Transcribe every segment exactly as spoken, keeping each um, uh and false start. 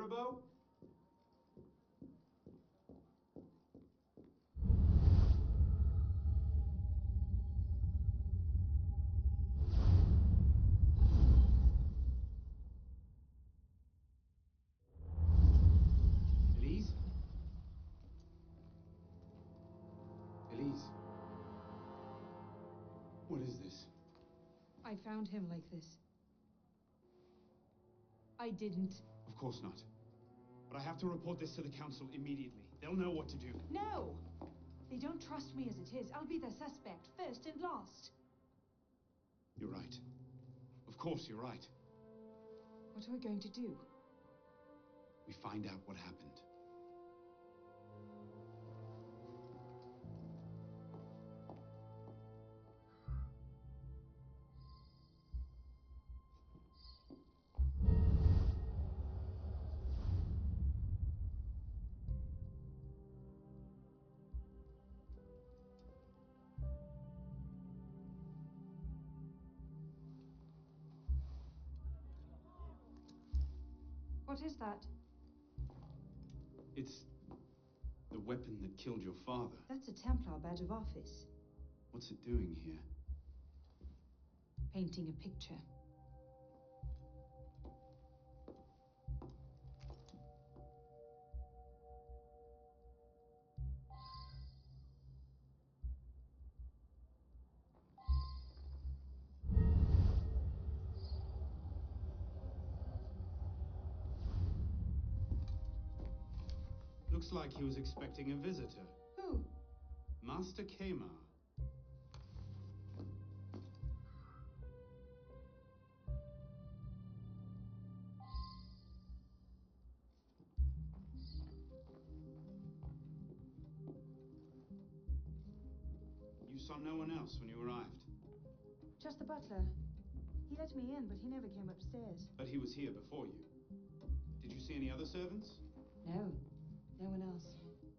Mirabeau? Elise? Elise? What is this? I found him like this. I didn't. Of course not. But I have to report this to the council immediately. They'll know what to do. No! They don't trust me as it is. I'll be the suspect, first and last. You're right. Of course you're right. What are we going to do? We find out what happened. What is that? It's the weapon that killed your father. That's a Templar badge of office. What's it doing here? Painting a picture. Looks like he was expecting a visitor. Who? Master Kamar. You saw no one else when you arrived? Just the butler. He let me in, but he never came upstairs. But he was here before you. Did you see any other servants? No. No one else.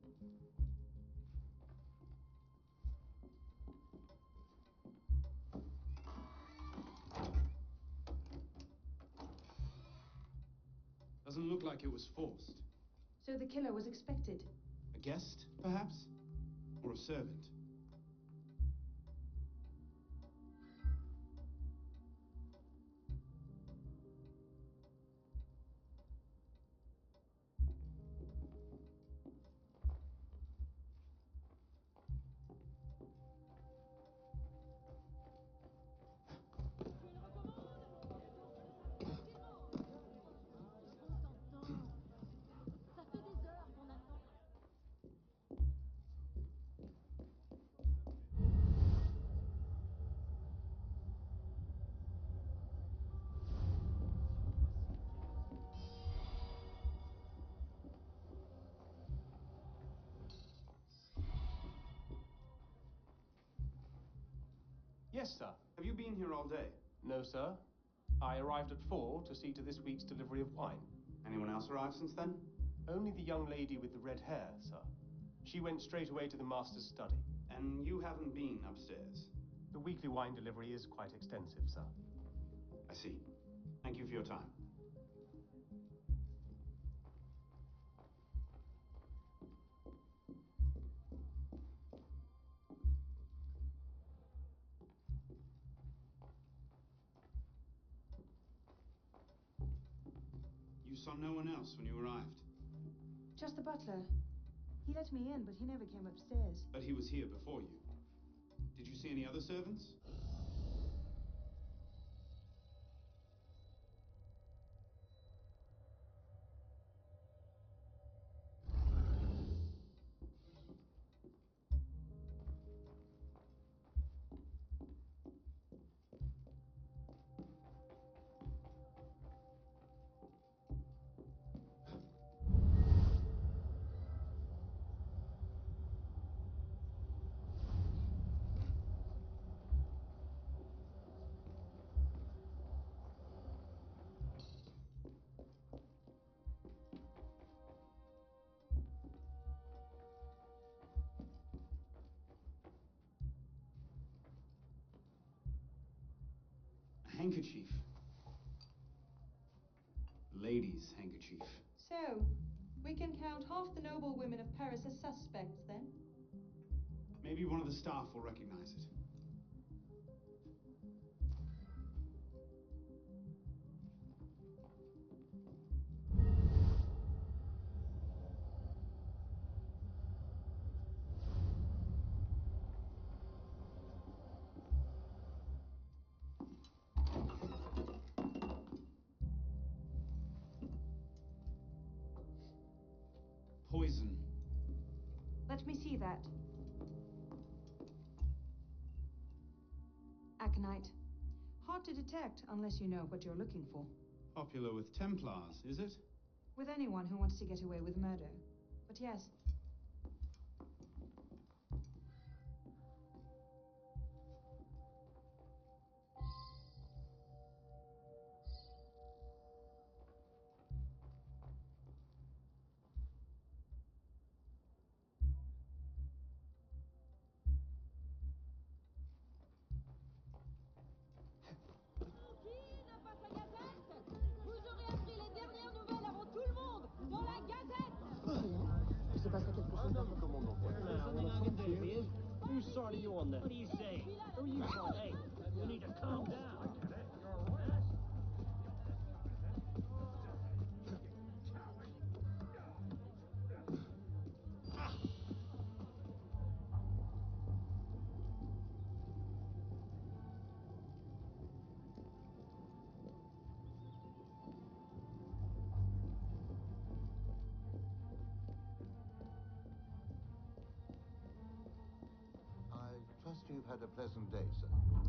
Doesn't look like it was forced. So the killer was expected? A guest, perhaps? Or a servant? Yes, sir. Have you been here all day? No, sir. I arrived at four to see to this week's delivery of wine. Anyone else arrived since then? Only the young lady with the red hair, sir. She went straight away to the master's study. And you haven't been upstairs? The weekly wine delivery is quite extensive, sir. I see. Thank you for your time. You saw no one else when you arrived? Just the butler. He let me in, but he never came upstairs. But he was here before you. Did you see any other servants? A handkerchief. Lady's handkerchief. So, we can count half the noble women of Paris as suspects, then? Maybe one of the staff will recognize it. Poison. Let me see that. Aconite. Hard to detect unless you know what you're looking for. Popular with Templars, is it? With anyone who wants to get away with murder. But yes. Vous aurez appris les dernières nouvelles avant tout le monde, dans la Gazette. Rien. Il se passerait quelque chose d'important. Whose side are you on then? What are you saying? Who are you trying? Hey, you need to calm down. I trust you've had a pleasant day, sir.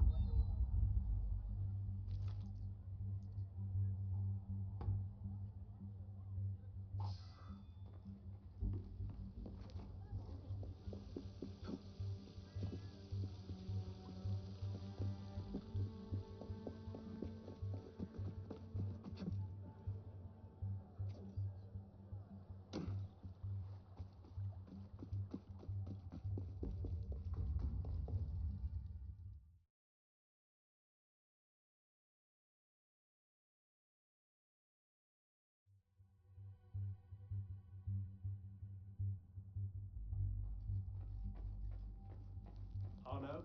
Arno?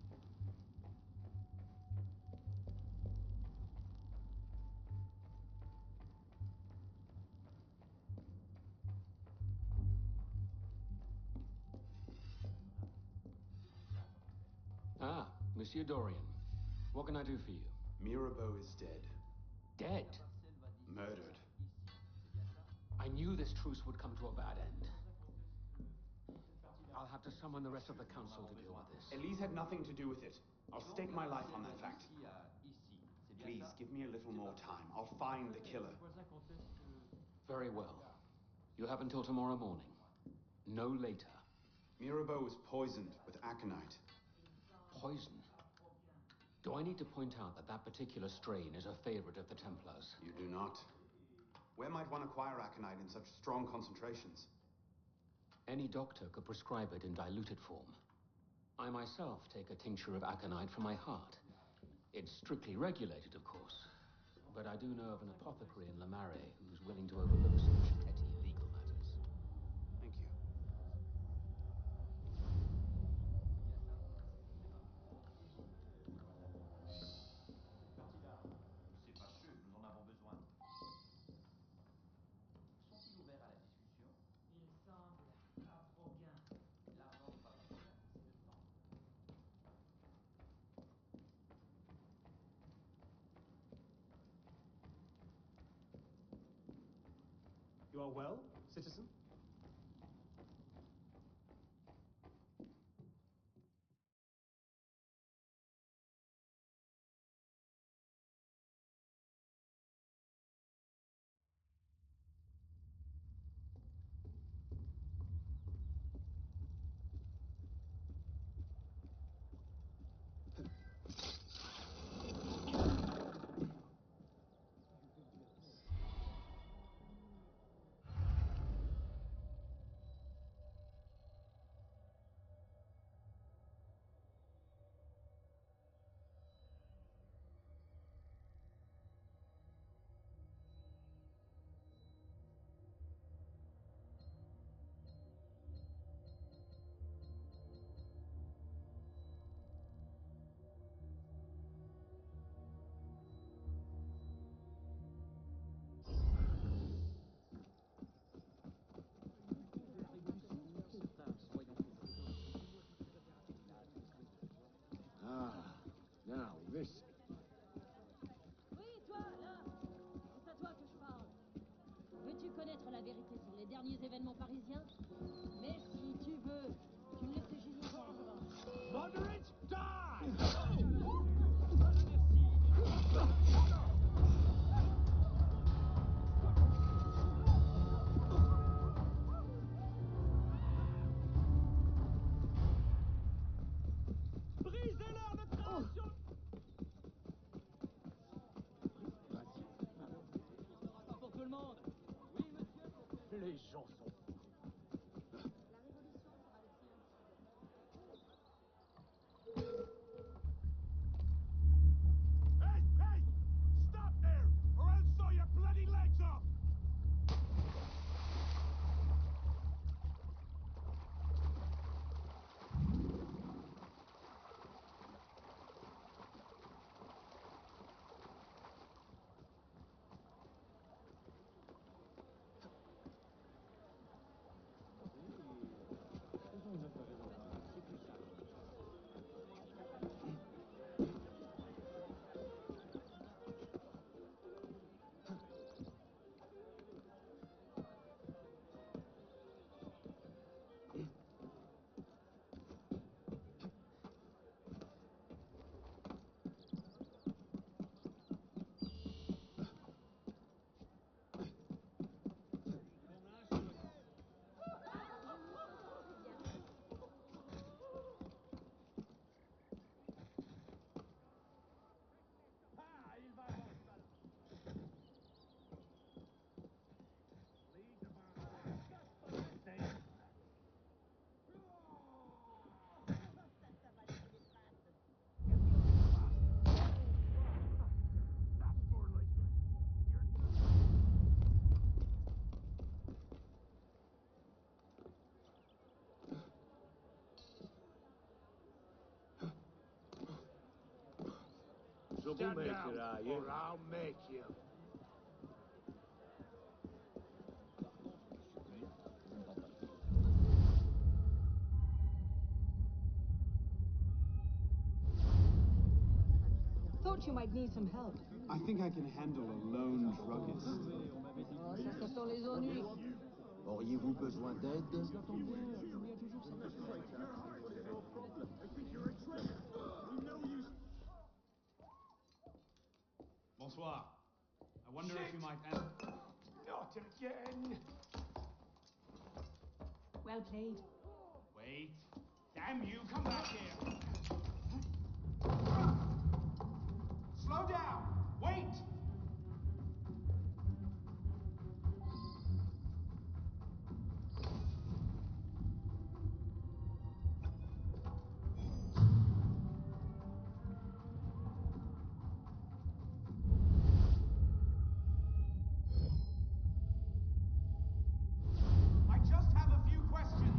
Ah, Monsieur Dorian. What can I do for you? Mirabeau is dead. Dead? Murdered. I knew this truce would come to a bad end. I'll have to summon the rest of the council to deal with this. Elise had nothing to do with it. I'll stake my life on that fact. Please, give me a little more time. I'll find the killer. Very well. You have until tomorrow morning. No later. Mirabeau was poisoned with aconite. Poison? Do I need to point out that that particular strain is a favorite of the Templars? You do not. Where might one acquire aconite in such strong concentrations? Any doctor could prescribe it in diluted form. I myself take a tincture of aconite for my heart. It's strictly regulated, of course. But I do know of an apothecary in Le Marais who's willing to overlook such petty legal matters. Thank you. C'est fâcheux, nous en avons besoin. Sont-ils ouverts à la discussion? Il semble pas trop bien. L'argent n'est pas un problème, c'est le temps. You are well, citizen? derniers événements parisiens. Mais si tu veux, tu me laisses juste entendre. Moderate, die! Brisez-leur le train sur... Pas pour tout le monde. Oui, monsieur. Les gens sont... Hey, hey! Stop there, or I'll saw your bloody legs off! Stand down, or I'll make you. Thought you might need some help. I think I can handle a lone druggist. Oh, ça, ça sent les ennuis. Auriez-vous besoin d'aide? Bonsoir. I wonder if you might answer. Not again! Well played. Wait. Damn you, come back here. Slow down. Wait. I just have a few questions.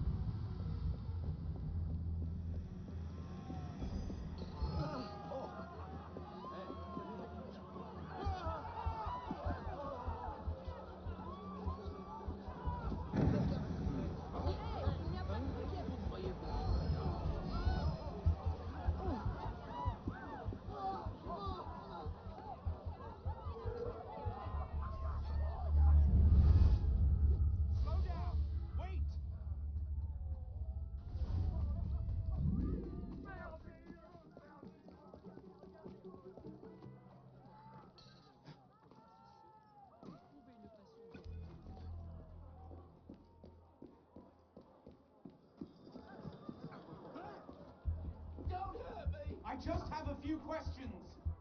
Slow down. Wait. Don't hurt me! I just have a few questions.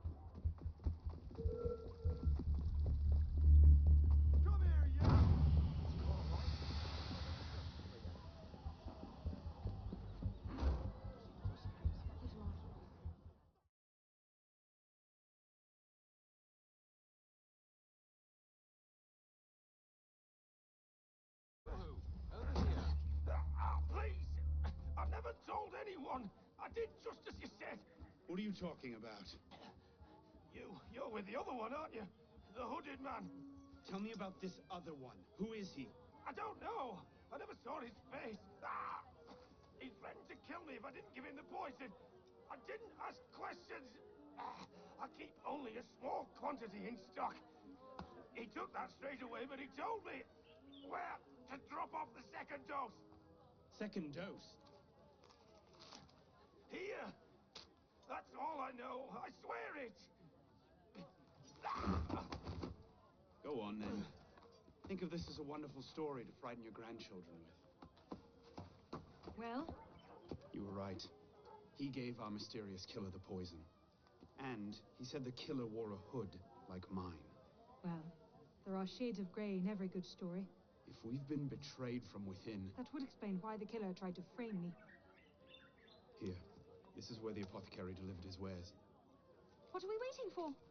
Come here, you! Ah, please! I've never told anyone! I did just as you said! What are you talking about? You, you're with the other one, aren't you? The hooded man. Tell me about this other one. Who is he? I don't know. I never saw his face. Ah! He threatened to kill me if I didn't give him the poison. I didn't ask questions. Ah, I keep only a small quantity in stock. He took that straight away, but he told me. Well, second dose. Second dose? Here. That's all I know. I swear it. Go on, then. Think of this as a wonderful story to frighten your grandchildren with. Well? You were right. He gave our mysterious killer the poison. And he said the killer wore a hood like mine. Well, there are shades of grey in every good story. If we've been betrayed from within... That would explain why the killer tried to frame me. Here. This is where the apothecary delivered his wares. What are we waiting for?